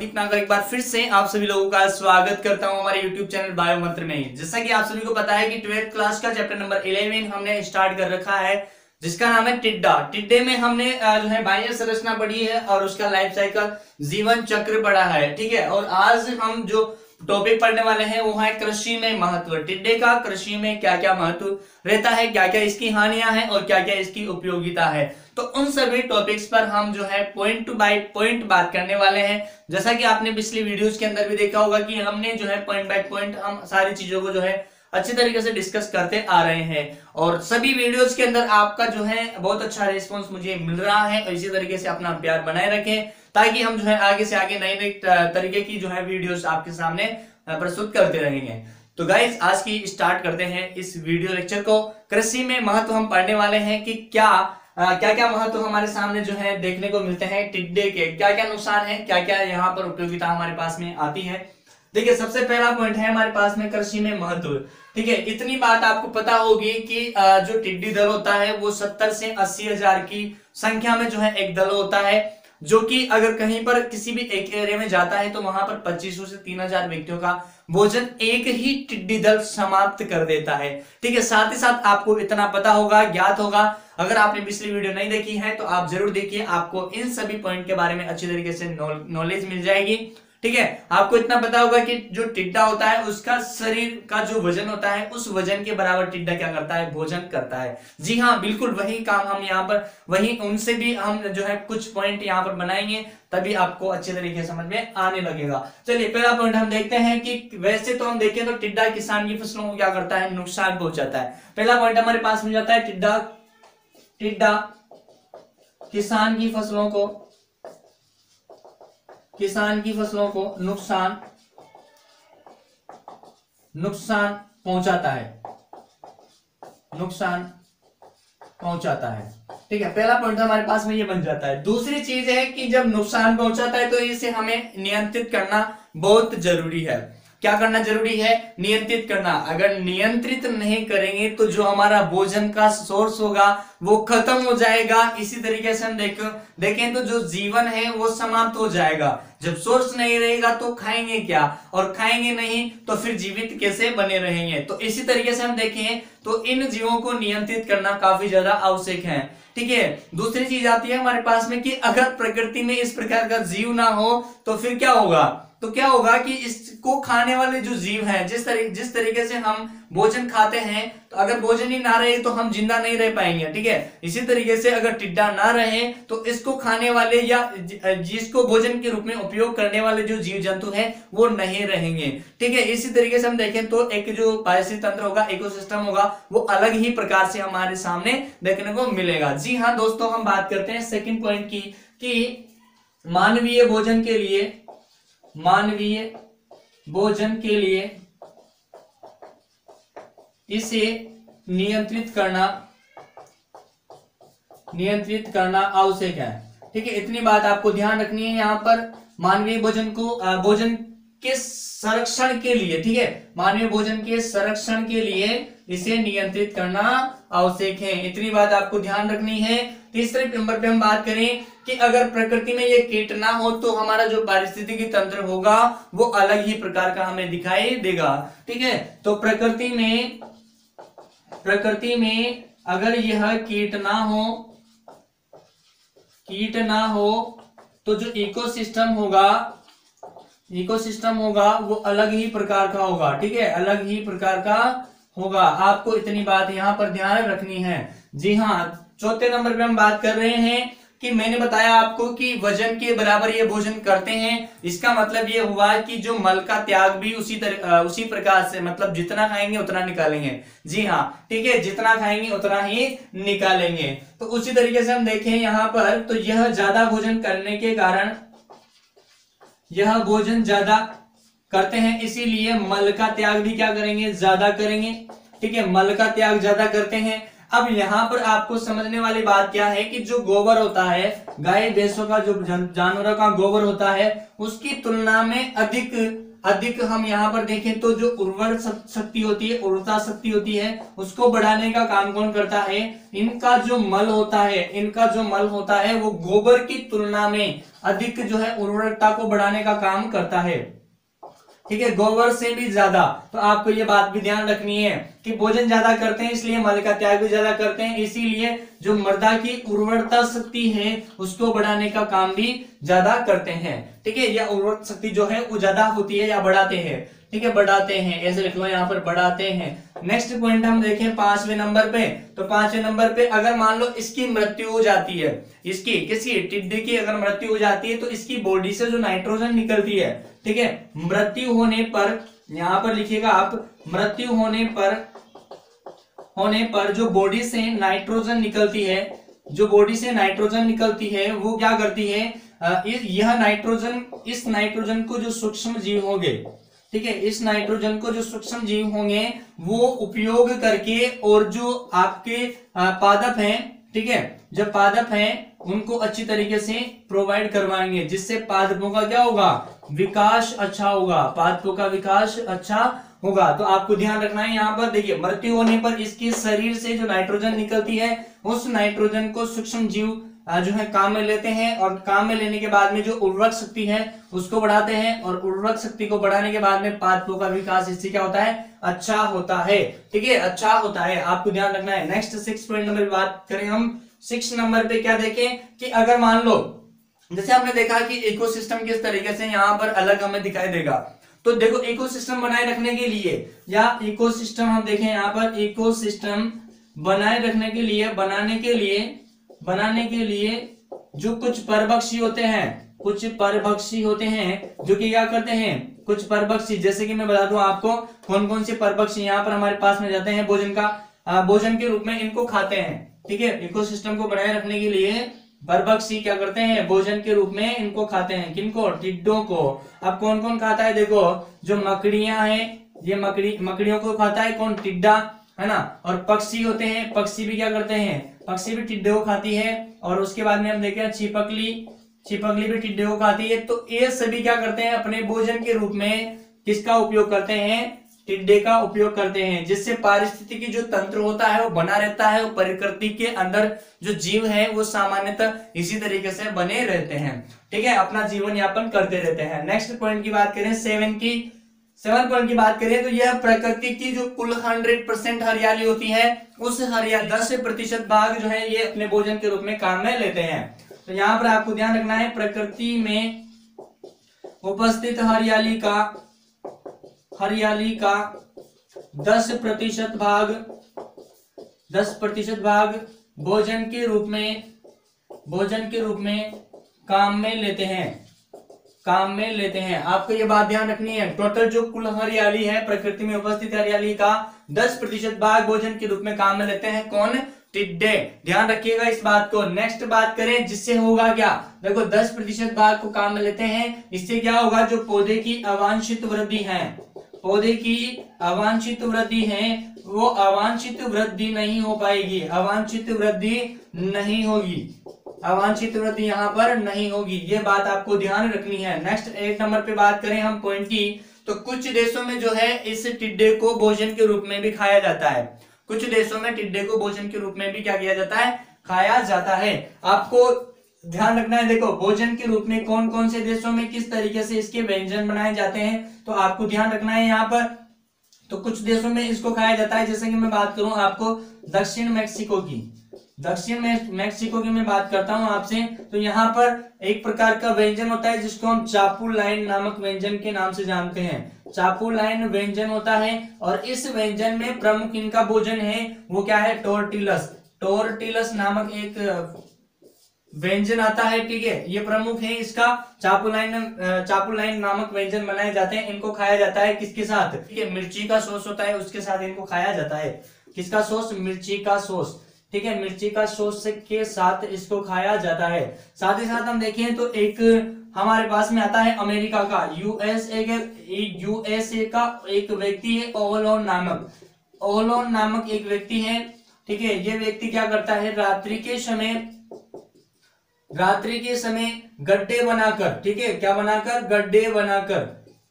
प्रदीप नागर एक बार फिर से आप सभी लोगों का स्वागत करता हूं हमारे YouTube चैनल बायो मंत्र में। जैसा कि आप सभी को पता है कि 12th क्लास का चैप्टर नंबर 11 हमने स्टार्ट कर रखा है, जिसका नाम है टिड्डा। टिड्डे में हमने जो है बाह्य संरचना पढ़ी है और उसका लाइफ साइकिल जीवन चक्र पढ़ा है। ठीक है, और आज हम जो टॉपिक पढ़ने वाले हैं वो है कृषि में महत्व। टिड्डे का कृषि में क्या क्या महत्व रहता है, क्या क्या इसकी हानियां हैं और क्या क्या इसकी उपयोगिता है। तो उन सभी टॉपिक्स पर हम जो है पॉइंट बाय पॉइंट बात करने वाले हैं। जैसा कि आपने पिछली वीडियोस के अंदर भी देखा होगा कि हमने जो है पॉइंट बाय पॉइंट हम सारी चीजों को जो है अच्छी तरीके से डिस्कस करते आ रहे हैं और सभी वीडियोस के अंदर आपका जो है बहुत अच्छा रिस्पांस मुझे मिल रहा है। और इसी तरीके से अपना प्यार बनाए रखें ताकि हम जो है आगे से आगे नई नई तरीके की जो है वीडियोस आपके सामने प्रस्तुत करते रहेंगे। तो गाइस आज की स्टार्ट करते हैं इस वीडियो लेक्चर को। कृषि में महत्व हम पढ़ने वाले हैं कि क्या क्या महत्व हमारे सामने जो है देखने को मिलते हैं टिड्डे के, क्या क्या नुकसान है, क्या क्या यहाँ पर उपयोगिता हमारे पास में आती है। देखिए सबसे पहला पॉइंट है हमारे पास में कृषि में महत्व। ठीक है, इतनी बात आपको पता होगी कि जो टिड्डी दल होता है वो 70 से 80 हजार की संख्या में जो है एक दल होता है, जो कि अगर कहीं पर किसी भी एक एरिया में जाता है तो वहां पर 2500 से 3000 व्यक्तियों का भोजन एक ही टिड्डी दल समाप्त कर देता है। ठीक है, साथ ही साथ आपको इतना पता होगा, ज्ञात होगा, अगर आपने पिछली वीडियो नहीं देखी है तो आप जरूर देखिए, आपको इन सभी पॉइंट के बारे में अच्छी तरीके से नॉलेज मिल जाएगी। ठीक है, आपको इतना पता होगा कि जो टिड्डा होता है उसका शरीर का जो वजन होता है उस वजन के बराबर टिड्डा क्या करता है, भोजन करता है। जी हाँ, बिल्कुल वही काम हम यहाँ पर वही उनसे भी हम जो है कुछ पॉइंट यहाँ पर बनाएंगे, तभी आपको अच्छे तरीके से समझ में आने लगेगा। चलिए पहला पॉइंट हम देखते हैं कि वैसे तो हम देखें तो टिड्डा किसान की फसलों को क्या करता है, नुकसान पहुंचाता है। पहला पॉइंट हमारे पास मिल जाता है टिड्डा किसान की फसलों को नुकसान पहुंचाता है। ठीक है, पहला पॉइंट हमारे पास में ये बन जाता है। दूसरी चीज है कि जब नुकसान पहुंचाता है तो इसे हमें नियंत्रित करना बहुत जरूरी है। क्या करना जरूरी है, नियंत्रित करना। अगर नियंत्रित नहीं करेंगे तो जो हमारा भोजन का सोर्स होगा वो खत्म हो जाएगा। इसी तरीके से हम देखें तो जो जीवन है वो समाप्त हो जाएगा। जब सोर्स नहीं रहेगा तो खाएंगे क्या, और खाएंगे नहीं तो फिर जीवित कैसे बने रहेंगे। तो इसी तरीके से हम देखें तो इन जीवों को नियंत्रित करना काफी ज्यादा आवश्यक है। ठीक है, दूसरी चीज आती है हमारे पास में कि अगर प्रकृति में इस प्रकार का जीव ना हो तो फिर क्या होगा, कि इसको खाने वाले जो जीव हैं, जिस तरीके से हम भोजन खाते हैं, तो अगर भोजन ही ना रहे तो हम जिंदा नहीं रह पाएंगे। ठीक है, इसी तरीके से अगर टिड्डा ना रहे तो इसको खाने वाले या जिसको भोजन के रूप में उपयोग करने वाले जो जीव जंतु हैं वो नहीं रहेंगे। ठीक है, इसी तरीके से हम देखें तो एक जो पारिस्थितिक तंत्र होगा, इकोसिस्टम होगा, वो अलग ही प्रकार से हमारे सामने देखने को मिलेगा। जी हाँ दोस्तों, हम बात करते हैं सेकंड पॉइंट की कि मानवीय भोजन के लिए इसे नियंत्रित करना आवश्यक है। ठीक है, इतनी बात आपको ध्यान रखनी है यहाँ पर। मानवीय भोजन के संरक्षण के लिए, ठीक है, मानवीय भोजन के संरक्षण के लिए इसे नियंत्रित करना आवश्यक है। इतनी बात आपको ध्यान रखनी है। तीसरे नंबर पे हम बात करें कि अगर प्रकृति में ये कीट ना हो तो हमारा जो पारिस्थितिकी तंत्र होगा वो अलग ही प्रकार का हमें दिखाई देगा। ठीक है, तो प्रकृति में अगर यह कीट ना हो तो जो इकोसिस्टम होगा वो अलग ही प्रकार का होगा। ठीक है, अलग ही प्रकार का होगा। आपको इतनी बात यहाँ पर ध्यान रखनी है। जी हाँ, चौथे नंबर पे हम बात कर रहे हैं कि मैंने बताया आपको कि वजन के बराबर ये भोजन करते हैं। इसका मतलब ये हुआ कि जो मल का त्याग भी उसी प्रकार से, मतलब जितना खाएंगे उतना निकालेंगे। जी हाँ, ठीक है, जितना खाएंगे उतना ही निकालेंगे। तो उसी तरीके से हम देखें यहाँ पर तो यह ज्यादा भोजन करने के कारण यह भोजन ज्यादा करते हैं, इसीलिए मल का त्याग भी क्या करेंगे, ज्यादा करेंगे। ठीक है, मल का त्याग ज्यादा करते हैं। अब यहाँ पर आपको समझने वाली बात क्या है कि जो गोबर होता है, गाय भैंसों का जो जानवरों का गोबर होता है, उसकी तुलना में अधिक अधिक हम यहाँ पर देखें तो जो उर्वर शक्ति होती है, उर्वरता शक्ति होती है, उसको बढ़ाने का काम कौन करता है? इनका जो मल होता है, इनका जो मल होता है वो गोबर की तुलना में अधिक जो है उर्वरता को बढ़ाने का काम करता है, ठीक है, गोबर से भी ज्यादा। तो आपको ये बात भी ध्यान रखनी है कि भोजन ज्यादा करते हैं इसलिए मल का त्याग भी ज्यादा करते हैं, इसीलिए जो मृदा की उर्वरता शक्ति है उसको बढ़ाने का काम भी ज्यादा करते हैं, ठीक है, या उर्वरक शक्ति जो है वो ज्यादा होती है या बढ़ाते हैं, ठीक है, बढ़ाते हैं, ऐसे लिख लो यहाँ पर बढ़ाते हैं। नेक्स्ट पॉइंट हम देखें 5वें नंबर पे, तो 5वें नंबर पे अगर मान लो इसकी मृत्यु हो जाती है, इसकी किसी टिड्डे की अगर मृत्यु हो जाती है तो इसकी बॉडी से जो नाइट्रोजन निकलती है, ठीक है, मृत्यु होने पर, यहां पर लिखिएगा आप, मृत्यु होने पर जो बॉडी से नाइट्रोजन निकलती है, जो बॉडी से नाइट्रोजन निकलती है वो क्या करती है, यह नाइट्रोजन, इस नाइट्रोजन को जो सूक्ष्म जीव होंगे, ठीक है, इस नाइट्रोजन को जो सूक्ष्म जीव होंगे वो उपयोग करके, और जो आपके पादप हैं, ठीक है, जब पादप हैं उनको अच्छी तरीके से प्रोवाइड करवाएंगे, जिससे पादपों का क्या होगा, विकास अच्छा होगा, पादपों का विकास अच्छा होगा। तो आपको ध्यान रखना है यहाँ पर, देखिए मृत्यु होने पर इसके शरीर से जो नाइट्रोजन निकलती है उस नाइट्रोजन को सूक्ष्म जीव जो है काम में लेते हैं, और काम में लेने के बाद में जो उर्वरक शक्ति है उसको बढ़ाते हैं, और उर्वरक शक्ति को बढ़ाने के बाद में पादपों का विकास इससे क्या होता है, अच्छा होता है, ठीक है, अच्छा होता है, आपको ध्यान रखना है। नेक्स्ट 6 पॉइंट नंबर बात करें हम, 6 नंबर पे क्या देखें कि अगर मान लो जैसे हमने देखा कि इकोसिस्टम किस तरीके से यहाँ पर अलग हमें दिखाई देगा, तो देखो इकोसिस्टम बनाए रखने के लिए, या इकोसिस्टम हम देखें यहाँ पर, इकोसिस्टम बनाए रखने के लिए, बनाने के लिए जो कुछ परभक्षी होते हैं, कुछ परभक्षी होते हैं जो कि क्या करते हैं, कुछ परभक्षी, जैसे कि मैं बता दूं आपको कौन कौन से परभक्षी यहाँ पर हमारे पास में जाते हैं, भोजन के रूप में इनको खाते हैं, ठीक है, इकोसिस्टम को बनाए रखने के लिए परभक्षी क्या करते हैं, भोजन के रूप में इनको खाते हैं, किनको, टिड्डों को। अब कौन कौन खाता है, देखो जो मकड़ियां हैं, ये मकड़ियों को खाता है कौन, टिड्डा, है ना, और पक्षी होते हैं, पक्षी भी क्या करते हैं, पक्षी भी टिड्डे को खाती है, और उसके बाद में हम देखें छिपकली भी टिड्डे को खाती है। तो ये सभी क्या करते हैं, अपने भोजन के रूप में किसका उपयोग करते हैं, टिड्डे का उपयोग करते हैं, जिससे पारिस्थितिकी जो तंत्र होता है वो बना रहता है, वो प्रकृति के अंदर जो जीव है वो सामान्यतः इसी तरीके से बने रहते हैं, ठीक है, अपना जीवन यापन करते रहते हैं। नेक्स्ट पॉइंट की बात करें, 7 पॉइंट की बात करें तो यह प्रकृति की जो कुल 100% हरियाली होती है, उस हरियाली 10% भाग जो है ये अपने भोजन के रूप में काम में लेते हैं। तो यहाँ पर आपको ध्यान रखना है, प्रकृति में उपस्थित हरियाली का 10% भाग भोजन के रूप में काम में लेते हैं। आपको ये बात ध्यान रखनी है, टोटल जो कुल हरियाली है, प्रकृति में उपस्थित हरियाली का 10% भाग भोजन के रूप में काम में लेते हैं, कौन, टिड्डे। ध्यान रखिएगा इस बात को। नेक्स्ट बात करें जिससे होगा क्या, देखो 10% भाग को काम में लेते हैं, इससे क्या होगा, जो पौधे की अवांछित वृद्धि है, पौधे की अवांछित वृद्धि है, वो अवांछित वृद्धि नहीं हो पाएगी, अवांछित वृद्धि यहाँ पर नहीं होगी, ये बात आपको ध्यान रखनी है। नेक्स्ट 8 नंबर पे बात करें हम पॉइंट की, तो कुछ देशों में जो है इस टिड्डे को भोजन के रूप में भी खाया जाता है, कुछ देशों में टिड्डे को भोजन के रूप में भी क्या किया जाता है, खाया जाता है। आपको ध्यान रखना है, देखो भोजन के रूप में कौन कौन से देशों में किस तरीके से इसके व्यंजन बनाए जाते हैं, तो आपको ध्यान रखना है यहाँ पर। तो कुछ देशों में इसको खाया जाता है, जैसे कि मैं बात करूं आपको दक्षिण मैक्सिको की मैं बात करता हूं आपसे, तो यहाँ पर एक प्रकार का व्यंजन होता है जिसको हम चापुलाइन नामक व्यंजन के नाम से जानते हैं, चापुलाइन व्यंजन होता है, और इस व्यंजन में प्रमुख इनका भोजन है वो क्या है, टोर्टिलस नामक एक व्यंजन आता है, ठीक है, ये प्रमुख है इसका, चापुलाइन नामक व्यंजन बनाए जाते हैं, इनको खाया जाता है किसके साथ, ठीक है, मिर्ची का सॉस होता है उसके साथ इनको खाया जाता है, किसका सॉस, मिर्ची का सॉस, ठीक है, मिर्ची का सॉस के साथ इसको खाया जाता है। साथ ही साथ हम देखें तो एक हमारे पास में आता है अमेरिका का, यूएसए का एक व्यक्ति है, ओवलोन नामक एक व्यक्ति है, ठीक है, ये व्यक्ति क्या करता है, रात्रि के समय गड्ढे बनाकर, ठीक है, क्या बनाकर, गड्ढे बनाकर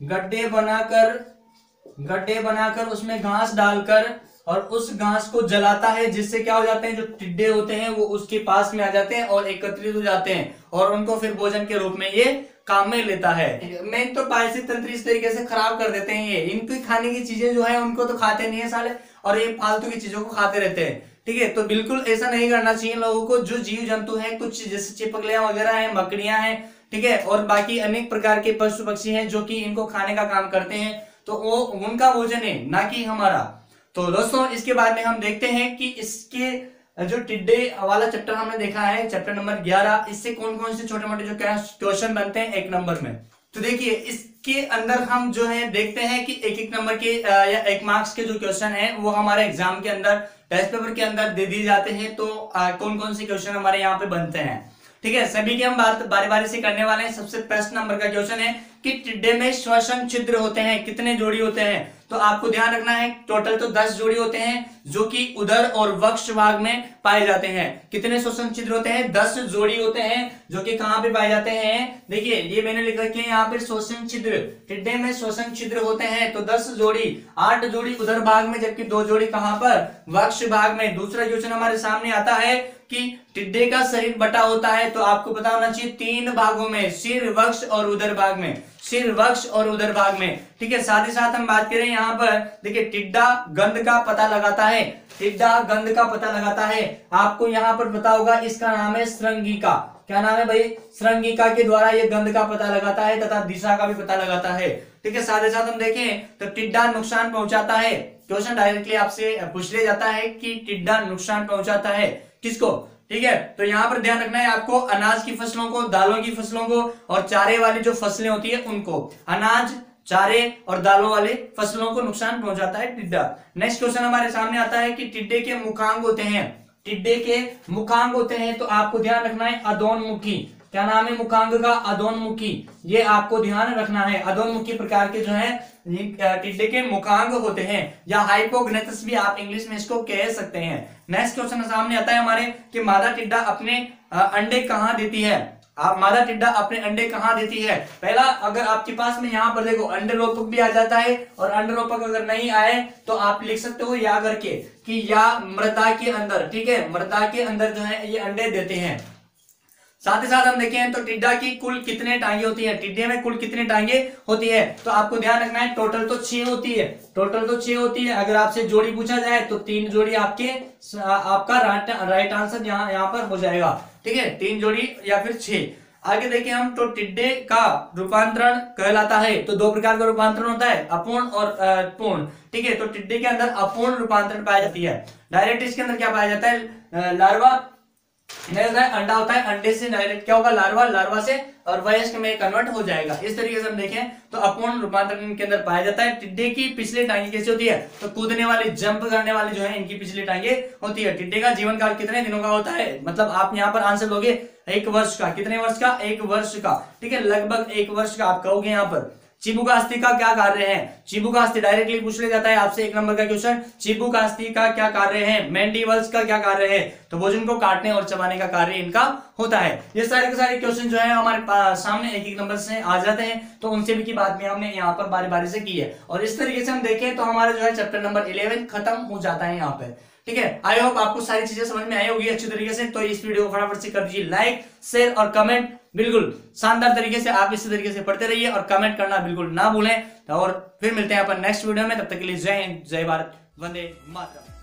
गड्ढे बनाकर उसमें घास डालकर और उस घास को जलाता है, जिससे क्या हो जाते हैं, जो टिड्डे होते हैं वो उसके पास में आ जाते हैं और एकत्रित हो जाते हैं और उनको फिर भोजन के रूप में ये काम में लेता है। मेन तो पारिस्थितिक तंत्र इस तरीके से खराब कर देते हैं, ये इनकी खाने की चीजें जो है उनको तो खाते नहीं है साले, और ये फालतू की चीजों को खाते रहते हैं। ठीक है, तो बिल्कुल ऐसा नहीं करना चाहिए लोगों को। जो जीव जंतु हैं, कुछ जैसे चिपकलियां वगैरह हैं, मकड़ियां हैं, ठीक है, और बाकी अनेक प्रकार के पशु पक्षी हैं जो कि इनको खाने का काम करते हैं, तो वो उनका भोजन है, ना कि हमारा। तो दोस्तों इसके बाद में हम देखते हैं कि इसके जो टिड्डे वाला चैप्टर हमने देखा है, चैप्टर नंबर 11, इससे कौन कौन से छोटे मोटे जो क्वेश्चन बनते हैं एक नंबर में। तो देखिए इसके अंदर हम जो है देखते हैं कि एक नंबर के या 1 मार्क्स के जो क्वेश्चन है वो हमारे एग्जाम के अंदर, टेस्ट पेपर के अंदर दे दिए जाते हैं। तो कौन कौन से क्वेश्चन हमारे यहाँ पे बनते हैं, ठीक है, सभी की हम बात बारी बारी से करने वाले हैं। सबसे फर्स्ट नंबर का क्वेश्चन है कि टिड्डे में श्वसन छिद्र होते हैं, कितने जोड़ी होते हैं। तो आपको ध्यान रखना है टोटल तो 10 जोड़ी होते हैं, जो कि उदर और वक्ष भाग में पाए जाते हैं। कितने श्वसन छिद्र होते हैं, 10 जोड़ी होते हैं, जो कि कहां पे पाए जाते हैं। देखिए ये मैंने लिख रखे हैं यहाँ पे श्वसन छिद्र, टिड्डे में श्वसन छिद्र होते हैं तो 10 जोड़ी, 8 जोड़ी उदर भाग में, जबकि 2 जोड़ी कहां पर, वक्ष भाग में। दूसरा क्वेश्चन हमारे सामने आता है कि टिड्डे का शरीर बटा होता है, तो आपको पता होना चाहिए 3 भागों में, सिर, वक्ष और उदर भाग में, सिर, वक्ष और उदर भाग में। ठीक है, साथ ही साथ हम बात करें यहाँ पर, देखिए टिड्डा गंध का पता लगाता है, टिड्डा गंध का पता लगाता है। आपको यहाँ पर पता होगा इसका नाम है श्रृंगिका। क्या नाम है भाई, श्रृंगिका के द्वारा ये गंध का पता लगाता है तथा दिशा का भी पता लगाता है। ठीक है, साथ ही साथ हम देखें तो टिड्डा नुकसान पहुंचाता है। क्वेश्चन डायरेक्टली आपसे पूछ लिया जाता है कि टिड्डा नुकसान पहुंचाता है किसको। ठीक है, तो यहाँ पर ध्यान रखना है आपको, अनाज की फसलों को, दालों की फसलों को और चारे वाली जो फसलें होती है उनको, अनाज, चारे और दालों वाले फसलों को नुकसान पहुंचाता है टिड्डा। नेक्स्ट क्वेश्चन हमारे सामने आता है कि टिड्डे के मुखांग होते हैं, टिड्डे के मुखांग होते हैं, तो आपको ध्यान रखना है अधोन्मुखी। क्या नाम है मुखांग का, अधोन्मुखी, ये आपको ध्यान रखना है। अधोन्मुखी प्रकार के जो है टिड्डे के मुखांग होते हैं, या हाइपोग्नेथस भी आप इंग्लिश में इसको कह सकते हैं। नेक्स्ट क्वेश्चन सामने आता है हमारे कि मादा टिड्डा अपने अंडे कहाँ देती है। आप मादा टिड्डा अपने अंडे कहाँ देती है। पहला, अगर आपके पास में यहाँ पर देखो अंडरोपक भी आ जाता है, और अंडरोपक अगर नहीं आए तो आप लिख सकते हो या करके कि या मृदा के अंदर। ठीक है, मृदा के अंदर जो है ये अंडे देते हैं। साथ ही साथ हम देखें तो टिड्डा की कुल कितने टांगे होती है, टिड्डे में कुल कितने टांगे होती है। तो आपको ध्यान रखना है टोटल तो 6 होती है, टोटल तो 6 होती है। अगर आपसे जोड़ी पूछा जाए तो 3 जोड़ी आपका राइट आंसर यहाँ पर हो जाएगा। ठीक है, 3 जोड़ी या फिर 6। आगे देखें हम तो टिड्डे का रूपांतरण कहलाता है, तो 2 प्रकार का रूपांतरण होता है, अपूर्ण और पूर्ण। ठीक है, तो टिड्डे के अंदर अपूर्ण रूपांतरण पाया जाती है। डायरेक्ट इसके अंदर क्या पाया जाता है, लार्वा नहीं होता है, अंडा होता है, अंडे से डायरेक्ट क्या होगा, लार्वा, लार्वा से और वयस्क में कन्वर्ट हो जाएगा। इस तरीके से हम देखें तो अपूर्ण रूपांतरण के अंदर पाया जाता है। टिड्डे की पिछली टांगे कैसी होती है, तो कूदने वाली, जंप करने वाली जो है इनकी पिछली टांगे होती है। टिड्डे का जीवन काल कितने दिनों का होता है, मतलब आप यहाँ पर आंसर दोगे 1 वर्ष का। कितने वर्ष का, 1 वर्ष का। ठीक है, लगभग 1 वर्ष का आप कहोगे यहाँ पर। चिबुकास्थी का क्या कार्य है, चिबुकास्थी डायरेक्टली पूछ लिया जाता है आपसे 1 नंबर का क्वेश्चन, चिबुकास्थी का क्या कार्य है, मैंडिबल्स का क्या कार्य है, तो भोजन को काटने और चबाने का कार्य इनका होता है। ये सारे के सारे क्वेश्चन जो है हमारे सामने 1-1 नंबर से आ जाते हैं, तो उनसे भी की बात में हमने यहाँ पर बारी बारी से की है। और इस तरीके से हम देखें तो हमारा जो है चैप्टर नंबर 11 खत्म हो जाता है यहाँ पे। ठीक है, आई होप आपको सारी चीजें समझ में आई होगी अच्छी तरीके से। तो इस वीडियो को फटाफट से कर दीजिए लाइक, शेयर और कमेंट, बिल्कुल शानदार तरीके से आप इसी तरीके से पढ़ते रहिए और कमेंट करना बिल्कुल ना भूलें। और फिर मिलते हैं अपन नेक्स्ट वीडियो में, तब तक के लिए जय हिंद, जय भारत, वंदे मातरम।